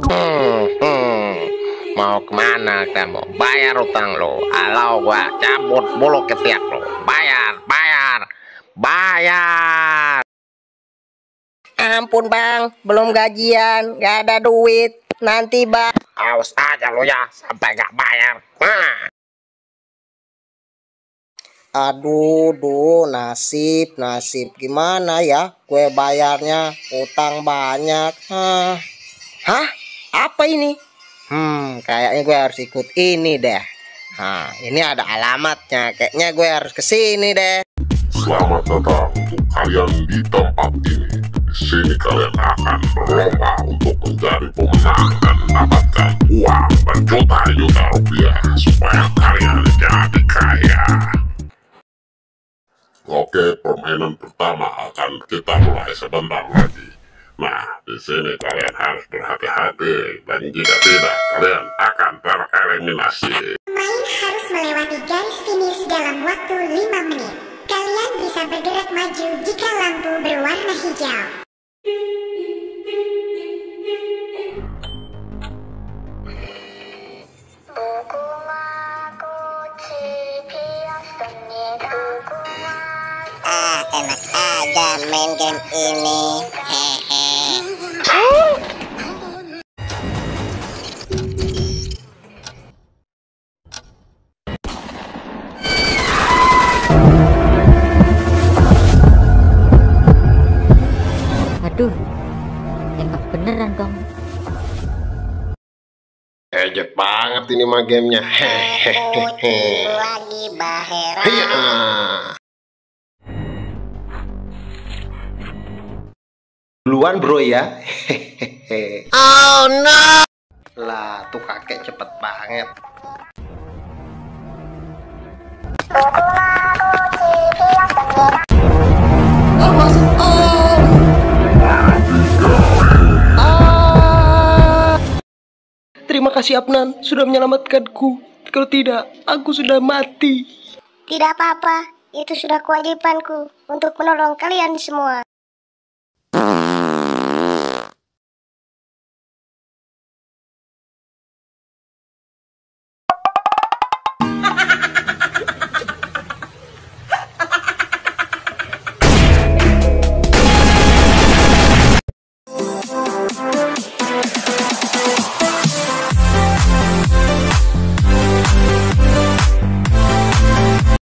Mau kemana kamu? Bayar utang lo. Alau gua cabut bulu ketiak lo. Bayar, bayar, bayar. Ampun bang, belum gajian, gak ada duit. Nanti bang. Awas aja lo ya, sampai gak bayar. Aduh, nasib gimana ya? Gue bayarnya utang banyak. Hah? Apa ini? Kayaknya gue harus ikut ini deh. Ini ada alamatnya. Kayaknya gue harus kesini deh. Selamat datang untuk kalian di tempat ini. Di sini kalian akan berlomba untuk menjadi pemenang dan mendapatkan uang berjuta-juta rupiah supaya kalian jadi kaya. Oke, permainan pertama akan kita mulai sebentar lagi. Nah, di sini kalian harus berhati-hati dan jika tidak, kalian akan tereliminasi. Pemain harus melewati garis finish dalam waktu 5 menit. Kalian bisa bergerak maju jika lampu berwarna hijau. Enak aja main game ini. Aduh, tembak beneran dong. Ejet banget ini mah gamenya. Lagi Bahera. Duluan bro ya. Oh no. Lah tuh kakek cepet banget. Terima kasih Apnan sudah menyelamatkanku. Kalau tidak, aku sudah mati. Tidak apa-apa, itu sudah kewajibanku untuk menolong kalian semua.